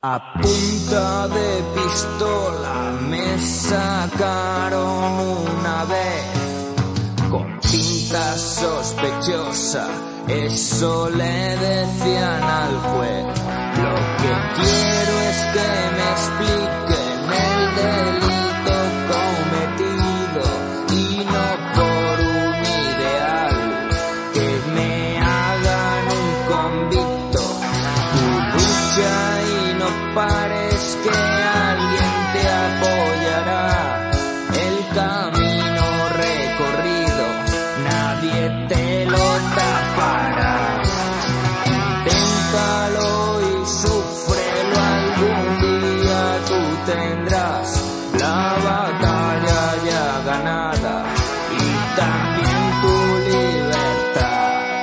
A punta de pistola me sacaron una vez, con pinta sospechosa, eso le decían al juez. Lo que quiero es que me expliquen el delito cometido y no por un ideal, que me hagan un convicto. Tu lucha y no pares, que alguien te apoyará. El camino recorrido nadie te lo tapará. Inténtalo y súfrelo, algún día tú tendrás la batalla ya ganada y también tu libertad.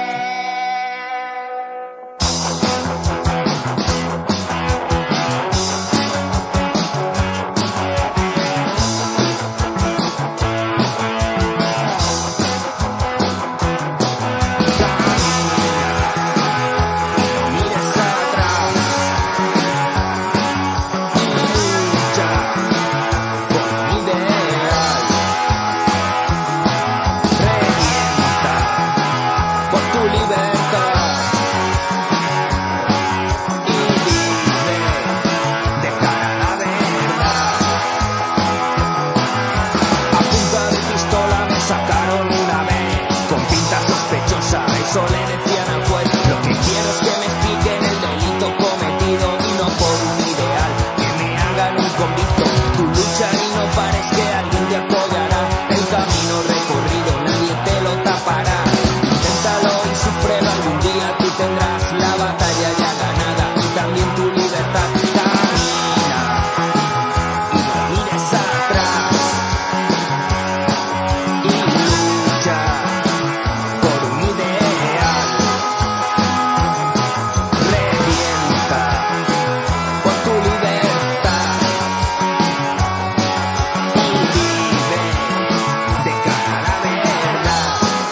Eso le decían al juez. Lo que quiero es que me expliquen el delito cometido y no por un ideal, que me hagan un convicto. Tu lucha y no pares, que alguien te apoyará. El camino recorrido nadie te lo tapará. Inténtalo y súfrelo, algún día tú tendrás la batalla ya ganada y también tu libertad. Camina y no mires atrás y lucha por un ideal. Revienta por tu libertad y vive de cara a la verdad.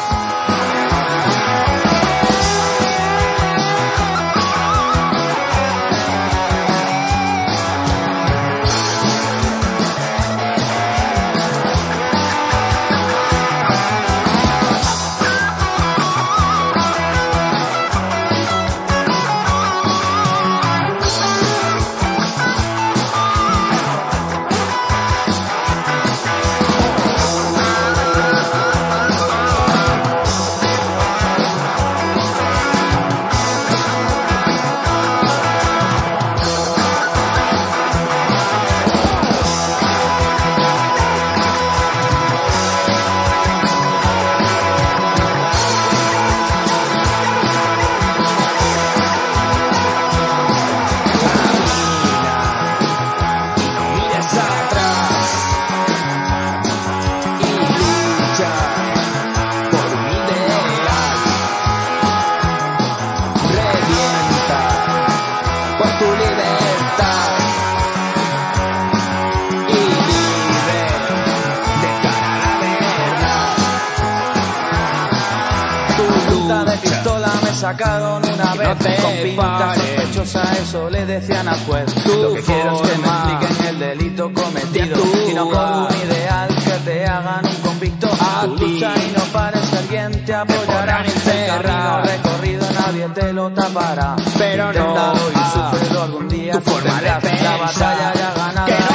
De pistola me sacaron una vez, con pinta sospechosa, eso le decían al juez. Lo que quiero es que me expliquen el delito cometido y no por un ideal, que te hagan un convicto. Tu lucha y no pares, que alguien te apoyará. El camino recorrido nadie te lo tapará. Pero inténtalo y súfrelo, algún día tú tendrás la batalla ya ganada.